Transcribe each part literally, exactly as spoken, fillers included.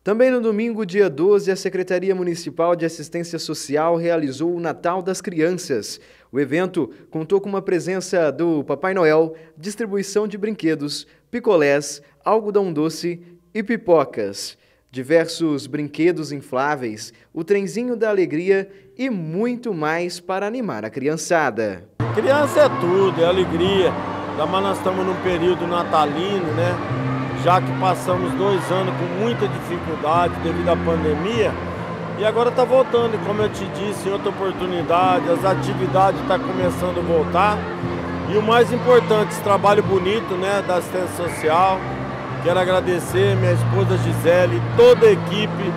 Também no domingo, dia doze, a Secretaria Municipal de Assistência Social realizou o Natal das Crianças. O evento contou com uma presença do Papai Noel, distribuição de brinquedos, picolés, algodão doce e pipocas. Diversos brinquedos infláveis, o trenzinho da alegria e muito mais para animar a criançada. Criança é tudo, é alegria. Mas nós estamos num período natalino, né? Já que passamos dois anos com muita dificuldade devido à pandemia, e agora está voltando, e como eu te disse em outra oportunidade, as atividades estão começando a voltar. E o mais importante, esse trabalho bonito, né, da assistência social. Quero agradecer minha esposa Gisele, toda a equipe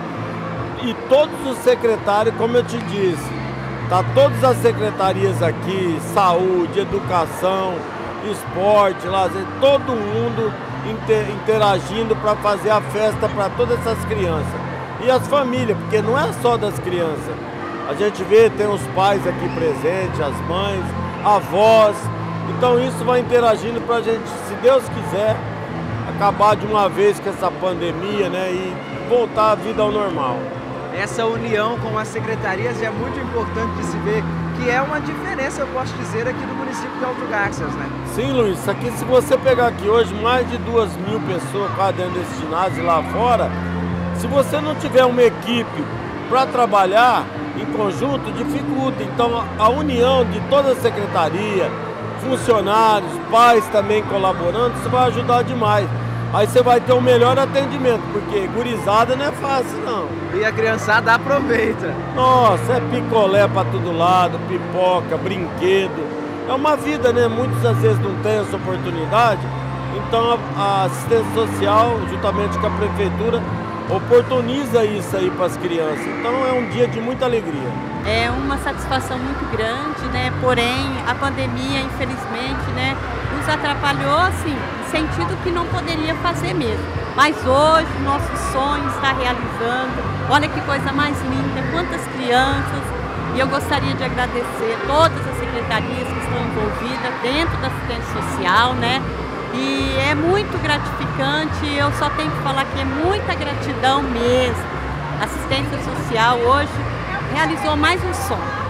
e todos os secretários, como eu te disse. Tá todas as secretarias aqui, saúde, educação, esporte, lazer, todo mundo interagindo para fazer a festa para todas essas crianças. E as famílias, porque não é só das crianças. A gente vê, tem os pais aqui presentes, as mães, avós. Então isso vai interagindo para a gente, se Deus quiser, acabar de uma vez com essa pandemia, né, e voltar a vida ao normal. Essa união com as secretarias é muito importante de se ver, que é uma diferença, eu posso dizer, aqui no município de Alto Garças, né? Sim, Luiz, isso aqui, se você pegar aqui hoje mais de duas mil pessoas cá dentro desse ginásio lá fora, se você não tiver uma equipe para trabalhar em conjunto, dificulta. Então a união de toda a secretaria, funcionários, pais também colaborando, isso vai ajudar demais. Aí você vai ter um melhor atendimento, porque gurizada não é fácil, não. E a criançada aproveita. Nossa, é picolé para todo lado, pipoca, brinquedo. É uma vida, né? Muitas às vezes não tem essa oportunidade. Então a assistência social, juntamente com a prefeitura, oportuniza isso aí para as crianças. Então é um dia de muita alegria. É uma satisfação muito grande, né? Porém, a pandemia, infelizmente, né, nos atrapalhou, assim, no sentido que não poderia fazer mesmo. Mas hoje, nosso sonho está realizando. Olha que coisa mais linda, quantas crianças. E eu gostaria de agradecer todas as secretarias que estão envolvidas dentro da assistência social, né? E é muito gratificante, eu só tenho que falar que é muita gratidão mesmo. A assistência social hoje realizou mais um sonho.